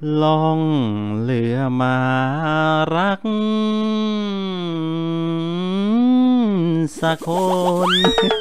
ล่องเรือมารักสักคน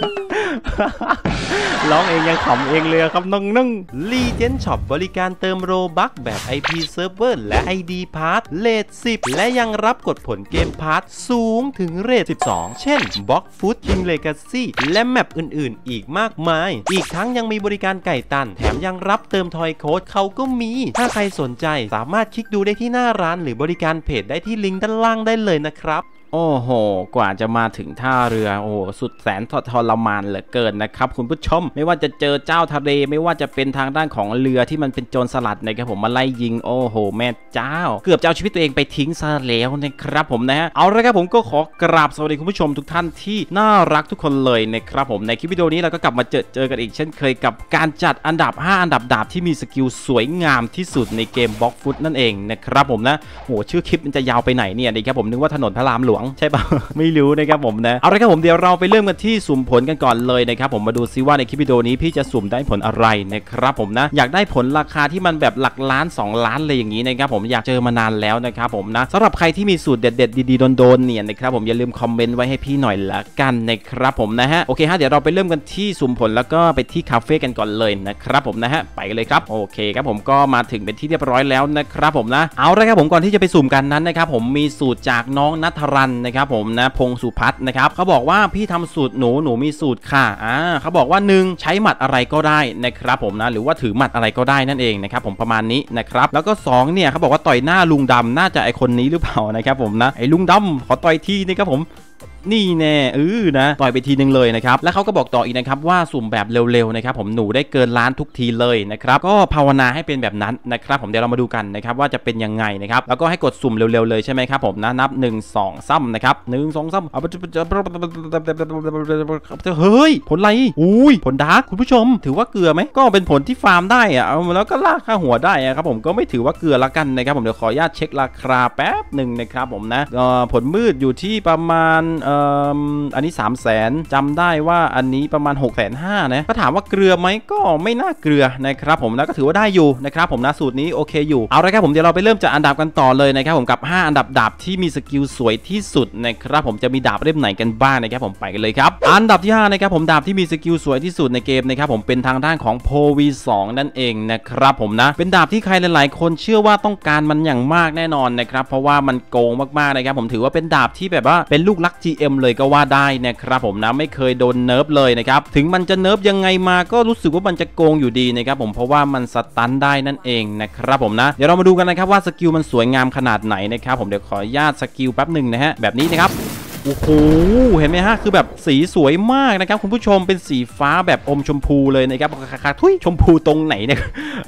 ร้องเองยังขำเองเลยครับน้องนึ่ง Legend Shop บริการเติมโรบัคแบบ IP Server และ ID Pass เรท 10 และยังรับกดผลเกมพาร์ทสูงถึงเรท 12 เช่น Blox Fruit King Legacy และแมปอื่นๆอีกมากมายอีกทั้งยังมีบริการไก่ตันแถมยังรับเติมทอยโค้ดเขาก็มีถ้าใครสนใจสามารถคลิกดูได้ที่หน้าร้านหรือบริการเพจได้ที่ลิงก์ด้านล่างได้เลยนะครับโอ้โหกว่าจะมาถึงท่าเรือโอ้สุดแสนทรมานเหลือเกินนะครับคุณผู้ชมไม่ว่าจะเจอเจ้าทะเลไม่ว่าจะเป็นทางด้านของเรือที่มันเป็นโจรสลัดนะครับผมมาไล่ยิงโอ้โหแม่เจ้าเกือบจะเอาชีวิตตัวเองไปทิ้งซะแล้วนะครับผมนะฮะเอาละครับผมก็ขอกราบสวัสดีคุณผู้ชมทุกท่านที่น่ารักทุกคนเลยนะครับผมในคลิปวิดีโอนี้เราก็กลับมาเจอกันอีกเช่นเคยกับการจัดอันดับ5อันดับดาบที่มีสกิลสวยงามที่สุดในเกม Blox Fruit นั่นเองนะครับผมนะโหชื่อคลิปมันจะยาวไปไหนเนี่ยนะครับผมนึกว่าถนนพระรามหลวงใช่ป่ะไม่รู้นะครับผมนะเอาละครับผมเดี๋ยวเราไปเริ่มกันที่สุ่มผลกันก่อนเลยนะครับผมมาดูซิว่าในคลิปวิดีโอนี้พี่จะสุ่มได้ผลอะไรนะครับผมนะอยากได้ผลราคาที่มันแบบหลักล้าน2ล้านเลยอย่างนี้นะครับผมอยากเจอมานานแล้วนะครับผมนะสำหรับใครที่มีสูตรเด็ดๆดีๆโดนๆเนี่ยนะครับผมอย่าลืมคอมเมนต์ไว้ให้พี่หน่อยละกันนะครับผมนะฮะโอเคฮะเดี๋ยวเราไปเริ่มกันที่สุ่มผลแล้วก็ไปที่คาเฟ่กันก่อนเลยนะครับผมนะฮะไปกันเลยครับโอเคครับผมก็มาถึงเป็นที่เรียบร้อยแล้วนะครับผมนะเอาละครับผมก่อนที่จะไปสุ่มกันนั้นนะครับผมมีสูตรจากน้องณัฐรันนะครับผมนะพงสุพัฒน์นะครับเขาบอกว่าพี่ทำสูตรหนูมีสูตรค่ะเขาบอกว่า1ใช้หมัดอะไรก็ได้นะครับผมนะหรือว่าถือหมัดอะไรก็ได้นั่นเองนะครับผมประมาณนี้นะครับแล้วก็2เนี่ยเขาบอกว่าต่อยหน้าลุงดำน่าจะไอคนนี้หรือเปล่านะครับผมนะไอลุงดำขอต่อยทีนะครับผมนี่แน่นะต่อยไปทีนึงเลยนะครับแล้วเขาก็บอกต่ออีกนะครับว่าสุ่มแบบเร็วๆนะครับผมหนูได้เกินล้านทุกทีเลยนะครับก็ภาวนาให้เป็นแบบนั้นนะครับผมเดี๋ยวเรามาดูกันนะครับว่าจะเป็นยังไงนะครับแล้วก็ให้กดสุ่มเร็วๆเลยใช่ไหมครับผมนะนับ1 2 3นะครับ1 2 3เอาเฮ้ยผลอะไรอุ้ยผลดาร์กคุณผู้ชมถือว่าเกลือไหมก็เป็นผลที่ฟาร์มได้อะเอาแล้วก็ลากค่าหัวได้ครับผมก็ไม่ถือว่าเกลือละกันนะครับผมเดี๋ยวขออนุญาตเช็คราคาแป๊บหนึ่งนะครับผมนะผลมืดอยู่ที่ประมาณอันนี้300,000จำได้ว่าอันนี้ประมาณ650,000นะก็ถามว่าเกลือไหมก็ไม่น่าเกลือนะครับผมแล้วก็ถือว่าได้อยู่นะครับผมนะสูตรนี้โอเคอยู่เอาละครับผมเดี๋ยวเราไปเริ่มจากอันดับกันต่อเลยนะครับผมกับ5อันดับดาบที่มีสกิลสวยที่สุดนะครับผมจะมีดาบเล่มไหนกันบ้างนะครับผมไปกันเลยครับอันดับที่5นะครับผมดาบที่มีสกิลสวยที่สุดในเกมนะครับผมเป็นทางด้านของโพวี2นั่นเองนะครับผมนะเป็นดาบที่ใครหลายๆคนเชื่อว่าต้องการมันอย่างมากแน่นอนนะครับเพราะว่ามันโกงมากๆนะครับผมถือว่าเป็นดาบที่แบบว่าเป็นลูกรัก GM เลยก็ว่าได้นะครับผมนะไม่เคยโดนเนิร์ฟเลยนะครับถึงมันจะเนิร์ฟยังไงมาก็รู้สึกว่ามันจะโกงอยู่ดีนะครับผมเพราะว่ามันสตันได้นั่นเองนะครับผมนะเดี๋ยวเรามาดูกันนะครับว่าสกิลมันสวยงามขนาดไหนนะครับผมเดี๋ยวขออนุญาตสกิลแป๊บหนึ่งนะฮะแบบนี้นะครับโอ้โหเห็นไหมฮะคือแบบสีสวยมากนะครับคุณผู้ชมเป็นสีฟ้าแบบอมชมพูเลยนะครับทุยชมพูตรงไหนเนี่ย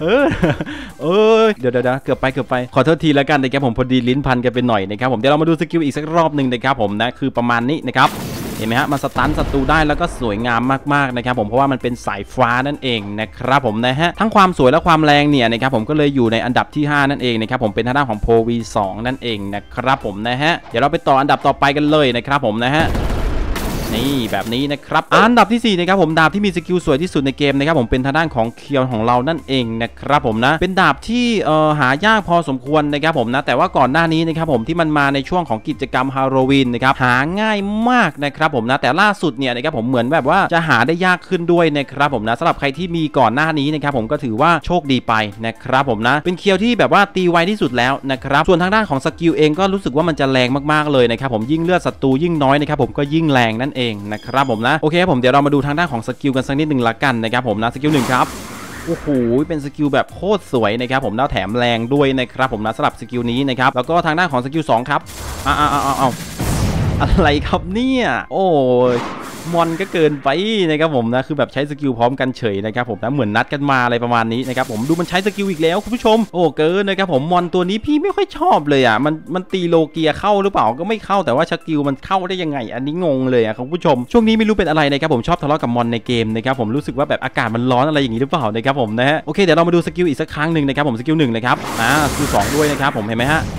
เดี๋ยวเกือบไปขอโทษทีแล้วกันนะครับผมพอดีลิ้นพันกันไปหน่อยนะครับผมเดี๋ยวเรามาดูสกิลอีกสักรอบหนึ่งนะครับผมนะคือประมาณนี้นะครับเห็นไหมฮะมันสตันศัตรูได้แล้วก็สวยงามมากๆนะครับผมเพราะว่ามันเป็นสายฟ้านั่นเองนะครับผมนะฮะทั้งความสวยและความแรงเนี่ยนะครับผมก็เลยอยู่ในอันดับที่5นั่นเองนะครับผมเป็นทางด้านของโพวี2นั่นเองนะครับผมนะฮะเดี๋ยวเราไปต่ออันดับต่อไปกันเลยนะครับผมนะฮะนี่แบบนี้นะครับอันดับที่4นะครับผมดาบที่มีสกิลสวยที่สุดในเกมนะครับผมเป็นทางด้านของเคียวของเรานั่นเองนะครับผมนะเป็นดาบที่หายากพอสมควรนะครับผมนะแต่ว่าก่อนหน้านี้นะครับผมที่มันมาในช่วงของกิจกรรมฮาโลวีนนะครับหาง่ายมากนะครับผมนะแต่ล่าสุดเนี่ยนะครับผมเหมือนแบบว่าจะหาได้ยากขึ้นด้วยนะครับผมนะสำหรับใครที่มีก่อนหน้านี้นะครับผมก็ถือว่าโชคดีไปนะครับผมนะเป็นเคียวที่แบบว่าตีไวที่สุดแล้วนะครับส่วนทางด้านของสกิลเองก็รู้สึกว่ามันจะแรงมากๆเลยนะครับผมยิ่งเลือดศัตรูยิ่งน้อยนะครับผมก็ยิ่งแรงนั่นเองนะครับผมนะโอเคผมเดี๋ยวเรามาดูทางด้านของสกิลกันสักนิดหนึ่งละกันนะครับผมนะสกิล1ครับโอ้โหเป็นสกิลแบบโคตรสวยนะครับผมแล้วแถมแรงด้วยนะครับผมนะสำหรับสกิลนี้นะครับแล้วก็ทางด้านของสกิล2ครับอะไรครับเนี่ยโอ้มอนก็เกินไปนะครับผมนะคือแบบใช้สกิลพร้อมกันเฉยนะครับผมนะเหมือนนัดกันมาอะไรประมาณนี้นะครับผมดูมันใช้สกิลอีกแล้วคุณผู้ชมโอ้เกินนะครับผมมอนตัวนี้พี่ไม่ค่อยชอบเลยอ่ะมันตีโลเกียเข้าหรือเปล่าก็ไม่เข้าแต่ว่าสกิลมันเข้าได้ยังไงอันนี้งงเลยอ่ะคุณผู้ชมช่วงนี้ไม่รู้เป็นอะไรนะครับผมชอบทะเลาะกับมอนในเกมนะครับผมรู้สึกว่าแบบอากาศมันร้อนอะไรอย่างนี้หรือเปล่านะครับผมนะฮะโอเคเดี๋ยวเรามาดูสกิลอีกสักครั้งหนึ่งนะครับผมสกิล1เลยครับสกิล2ด้วยนะครับผมเห็นไหมฮะ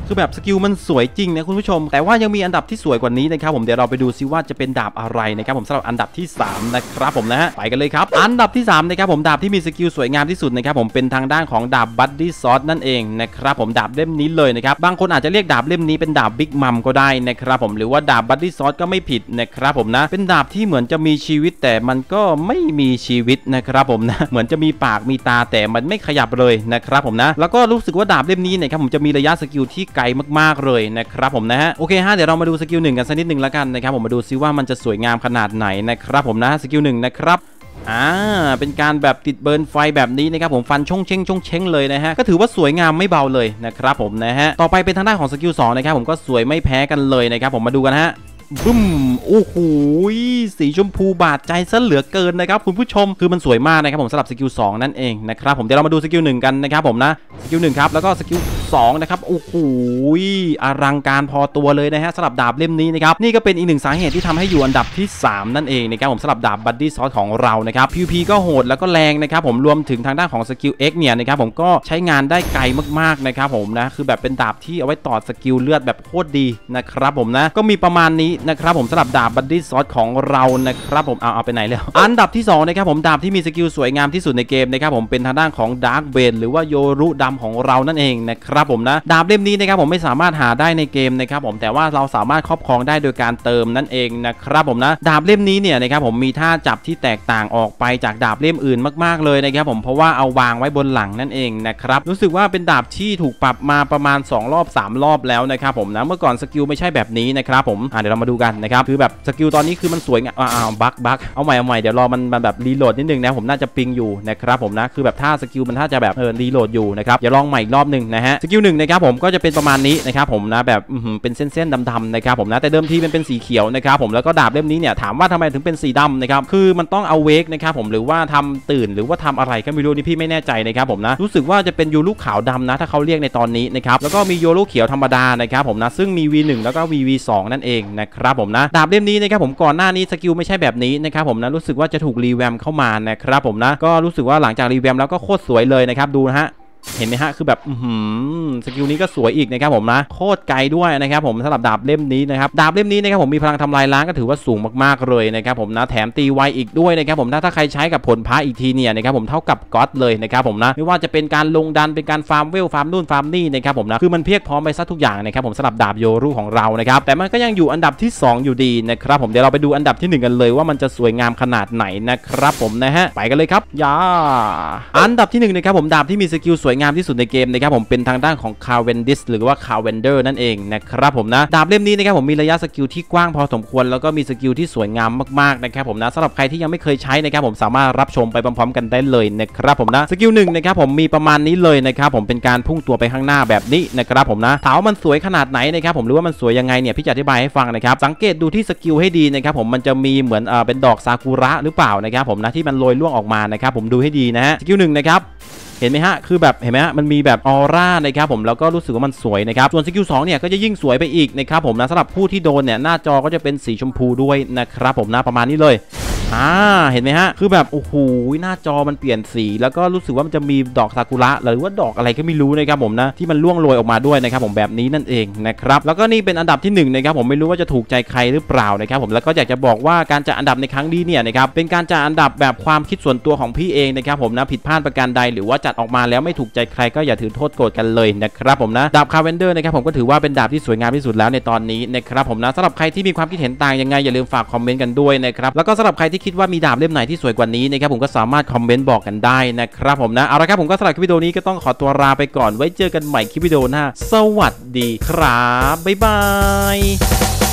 คือแบบสกิลมันสวยจริงนะคุณผู้ชมแต่ว่ายังมีอันดับที่สวยกว่านี้นะครับผมเดี๋ยวเราไปดูซิว่าจะเป็นดาบอะไรนะครับผมสำหรับอันดับที่3นะครับผมนะฮะไปกันเลยครับอันดับที่3นะครับผมดาบที่มีสกิลสวยงามที่สุดนะครับผมเป็นทางด้านของดาบบัดดี้ซอสนั่นเองนะครับผมดาบเล่มนี้เลยนะครับบางคนอาจจะเรียกดาบเล่มนี้เป็นดาบบิ๊กมัมก็ได้นะครับผมหรือว่าดาบบัดดี้ซอสก็ไม่ผิดนะครับผมนะเป็นดาบที่เหมือนจะมีชีวิตแต่มันก็ไม่มีชีวิตนะครับผมนะเหมือนจะมีปากมีตาแต่มันไม่ขยับเลยนะครับผมนะแล้วก็รู้สึกว่าดาบเล่มนี้นะครับผมจะมีระยะสกิลที่ไกลมากๆเลยนะครับผมนะฮะโอเคฮะเดี๋ยวเรามาดูสกิล1กันสักนิดนึงแล้วกันนะครับผมมาดูซิว่ามันจะสวยงามขนาดไหนนะครับผมนะสกิล1นะครับเป็นการแบบติดเบิร์นไฟแบบนี้นะครับผมฟันช่องเช้งเลยนะฮะก็ถือว่าสวยงามไม่เบาเลยนะครับผมนะฮะต่อไปเป็นทางด้านของสกิล2นะครับผมก็สวยไม่แพ้กันเลยนะครับผมมาดูกันฮะบึ้มโอ้โหสีชมพูบาดใจซะเหลือเกินนะครับคุณผู้ชมคือมันสวยมากนะครับผมสำหรับสกิล2นั่นเองนะครับผมเดี๋ยวเรามาดูสกิล1กันนะครับผมนะสกิล1ครับแล้วก็สกิล2นะครับโอ้โหอลังการพอตัวเลยนะฮะสำหรับดาบเล่มนี้นะครับนี่ก็เป็นอีกหนึ่งสาเหตุที่ทำให้อยู่อันดับที่3นั่นเองนะครับผมสำหรับดาบบัดดี้ซอสของเรานะครับ PVP ก็โหดแล้วก็แรงนะครับผมรวมถึงทางด้านของสกิล X เนี่ยนะครับผมก็ใช้งานได้ไกลมากๆนะครับผมนะคือแบบเป็นดาบที่เอาไว้ต่อสกิลเลือดแบบโคตรดีนะครับผมนะก็มีประมาณนี้นะครับผมสำหรับดาบบัดดี้ซอสของเรานะครับผมเอาไปไหนแล้วอันดับที่2นะครับผมดาบที่มีสกิลสวยงามที่สุดในเกมนะครับผมเป็นทางด้านของดาร์คเบนหรือว่าโยรุดำของเรานั่นเองนะครับผมนะดาบเล่มนี้นะครับผมไม่สามารถหาได้ในเกมนะครับผมแต่ว่าเราสามารถครอบครองได้โดยการเติมนั่นเองนะครับผมนะดาบเล่มนี้เนี่ยนะครับผมมีท่าจับที่แตกต่างออกไปจากดาบเล่มอื่นมากๆเลยนะครับผมเพราะว่าเอาวางไว้บนหลังนั่นเองนะครับรู้สึกว่าเป็นดาบที่ถูกปรับมาประมาณ2รอบ3รอบแล้วนะครับผมนะเมื่อก่อนสกิลไม่ใช่แบบนี้นะครับผมเดี๋ยวเรามาดูกันนะครับคือแบบสกิลตอนนี้คือมันสวยงามบักเอาใหม่เดี๋ยวรอมันแบบรีโหลดนิดนึงนะผมน่าจะปิงอยู่นะครับผมนะคือแบบท่าสกิลมันท่าจะแบบรีโหลดอยู่นะครับเดี๋ยวลองใหม่อีกรอบนึงนะฮะสกิล1นะครับผมก็จะเป็นประมาณนี้นะครับผมนะแบบเป็นเส้นๆดำๆนะครับผมนะแต่เดิมทีมันเป็นสีเขียวนะครับผมแล้วก็ดาบเล่มนี้เนี่ยถามว่าทำไมถึงเป็นสีดำนะครับคือมันต้องเอาเวกนะครับผมหรือว่าทำตื่นหรือว่าทำอะไรก็ไม่รู้นี่พี่ไม่แน่ใจนะครับผมนะรู้สึกว่าจะเป็นโยรุขาวดำนะถ้าเขาเรียกในตอนนี้นะครับแล้วก็มีโยรุเขียวธรรมดานะครับผมนะซึ่งมี V1 แล้วก็ VV2 นั่นเองนะครับผมนะดาบเล่มนี้นะครับผมก่อนหน้านี้สกิลไม่ใช่แบบนี้นะครับผมนะรู้สึกว่าจะถูกรีแวมเข้ามานะครับผมนะก็รู้สึกว่าหลังจากรีแวมแล้วก็โคตรสวยเลยนะครับดูนะฮะเห็นไหมฮะคือแบบสกิลนี้ก็สวยอีกนะครับผมนะโคตรไกลด้วยนะครับผมสำหรับดาบเล่มนี้นะครับดาบเล่มนี้นะครับผมมีพลังทำลายล้างก็ถือว่าสูงมากๆเลยนะครับผมนะแถมตีไวอีกด้วยนะครับผมถ้าใครใช้กับผลพระอีกทีเนี่ยนะครับผมเท่ากับก๊อตเลยนะครับผมนะไม่ว่าจะเป็นการลงดันเป็นการฟาร์มเวลฟาร์มนู่นฟาร์มนี่นะครับผมนะคือมันเพียบพร้อมไปซะทุกอย่างนะครับผมสำหรับดาบโยรุของเรานะครับแต่มันก็ยังอยู่อันดับที่2อยู่ดีนะครับผมเดี๋ยวเราไปดูอันดับที่1กันเลยว่ามันจะสวยงามขนาดไหนนะครับผมนะฮะไปกันเลยครับอันดับที่1นะครับผมดาบที่มีสกิลสวยงามที่สุดในเกมนะครับผมเป็นทางด้านของคาเวนดิสหรือว่าคาเวนเดอร์นั่นเองนะครับผมนะดาบเล่มนี้นะครับผมมีระยะสกิลที่กว้างพอสมควรแล้วก็มีสกิลที่สวยงามมากๆนะครับผมนะสำหรับใครที่ยังไม่เคยใช้นะครับผมสามารถรับชมไปพร้อมๆกันได้เลยนะครับผมนะสกิล1นะครับผมมีประมาณนี้เลยนะครับผมเป็นการพุ่งตัวไปข้างหน้าแบบนี้นะครับผมนะถามว่ามันสวยขนาดไหนนะครับผมหรือว่ามันสวยยังไงเนี่ยพี่จะอธิบายให้ฟังนะครับสังเกตดูที่สกิลให้ดีนะครับผมมันจะมีเหมือนเป็นดอกซากุระหรือเปล่านะครับผมนะที่มันโรยล่วงออกมานะครับผมดูให้ดีนะฮะสกิล1นะครับเห็นไหมฮะคือแบบเห็นไหมฮะมันมีแบบออร่านะครับผมแล้วก็รู้สึกว่ามันสวยนะครับส่วนสกิล2เนี่ยก็จะยิ่งสวยไปอีกนะครับผมนะสำหรับผู้ที่โดนเนี่ยหน้าจอก็จะเป็นสีชมพูด้วยนะครับผมนะประมาณนี้เลยเห็นไหมฮะคือแบบโอ้โหหน้าจอมันเปลี่ยนสีแล้วก็รู้สึกว่ามันจะมีดอกซากุระหรือว่าดอกอะไรก็ไม่รู้นะครับผมนะที่มันล่วงโรยออกมาด้วยนะครับผมแบบนี้นั่นเองนะครับแล้วก็นี่เป็นอันดับที่1นะครับผมไม่รู้ว่าจะถูกใจใครหรือเปล่านะครับผมแล้วก็อยากจะบอกว่าการจัดอันดับในครั้งนี้เนี่ยนะครับเป็นการจัดอันดับแบบความคิดส่วนตัวของพี่เองนะครับผมนะผิดพลาดประการใดหรือว่าจัดออกมาแล้วไม่ถูกใจใครก็อย่าถือโทษโกรธกันเลยนะครับผมนะดาบคาเวนเดอร์นะครับผมก็ถือว่าเป็นดาบที่สวยงามที่สุดแล้วในตอนนี้นะครับผมนะสำหรับใครที่มีความคิดเห็นต่างยังไงอย่าลืมฝากคอมเมนต์กันด้วยนะครับแล้วก็สำหรับใครที่คิดว่ามีดาบเล่มไหนที่สวยกว่านี้นะครับผมก็สามารถคอมเมนต์บอกกันได้นะครับผมนะเอาละครับผมก็สำหรับคลิปวิดีโอนี้ก็ต้องขอตัวลาไปก่อนไว้เจอกันใหม่คลิปวิดีโอหน้าสวัสดีครับบ๊ายบาย